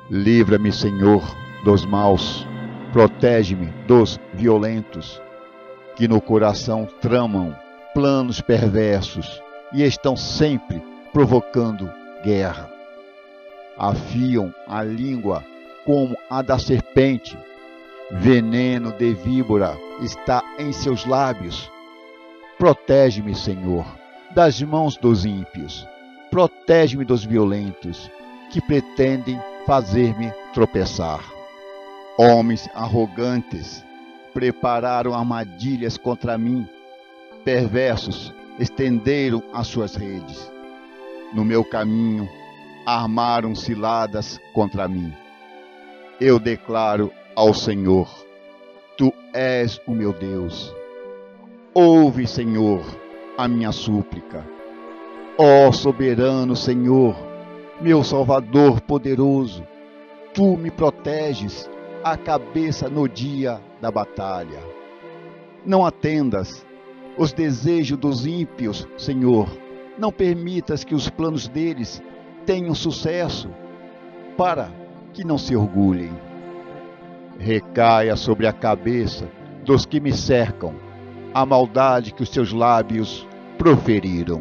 Livra-me, Senhor, dos maus, protege-me dos violentos, que no coração tramam planos perversos e estão sempre provocando guerra. Afiam a língua como a da serpente, veneno de víbora está em seus lábios. Protege-me, Senhor, das mãos dos ímpios, protege-me dos violentos, que pretendem fazer-me tropeçar. Homens arrogantes prepararam armadilhas contra mim, perversos estenderam as suas redes. No meu caminho armaram ciladas contra mim. Eu declaro ao Senhor: Tu és o meu Deus. Ouve, Senhor, a minha súplica. Ó soberano Senhor, meu Salvador poderoso, Tu me proteges a cabeça no dia da batalha. Não atendas os desejos dos ímpios, Senhor. Não permitas que os planos deles tenham sucesso, para que não se orgulhem. Recaia sobre a cabeça dos que me cercam a maldade que os seus lábios proferiram.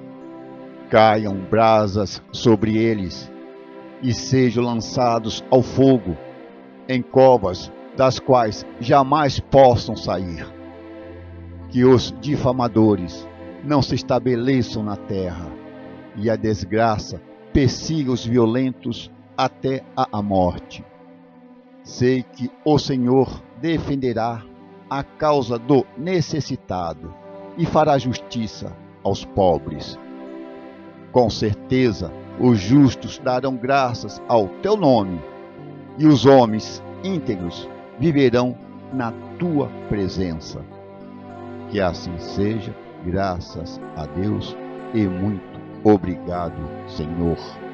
Caiam brasas sobre eles e sejam lançados ao fogo, em covas das quais jamais possam sair. Que os difamadores não se estabeleçam na terra, e a desgraça persiga os violentos até a morte. Sei que o Senhor defenderá a causa do necessitado e fará justiça aos pobres. Com certeza, os justos darão graças ao teu nome, e os homens íntegros viverão na tua presença. Que assim seja, graças a Deus, e muito obrigado, Senhor.